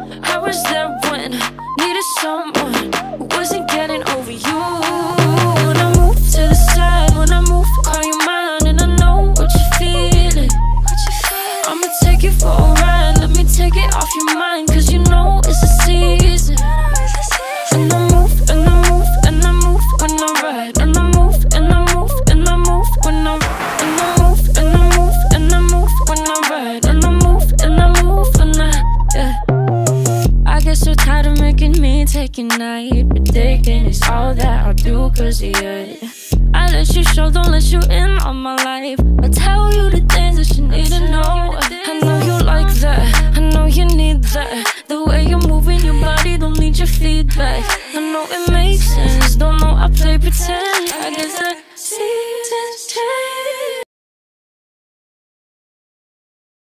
I was there when needed someone who wasn't getting over you. When I move to the side, when I move, call you mine, and I know what you're feeling. I'ma take you for a ride, let me take it off your mind, cause you know it's a season. And I move, and I move, and I move when I ride, and I move, and I move, and I move when I ride, and I move, and I move, and I move when I ride, and I move, and I move when I get so tired of making me take a night, but taking is all that I'll do cause of you. I let you show, don't let you in on my life. I tell you the things that you need to know. I know you like that, I know you need that. The way you're moving your body, don't need your feedback. I know it makes sense, don't know I play pretend. I guess that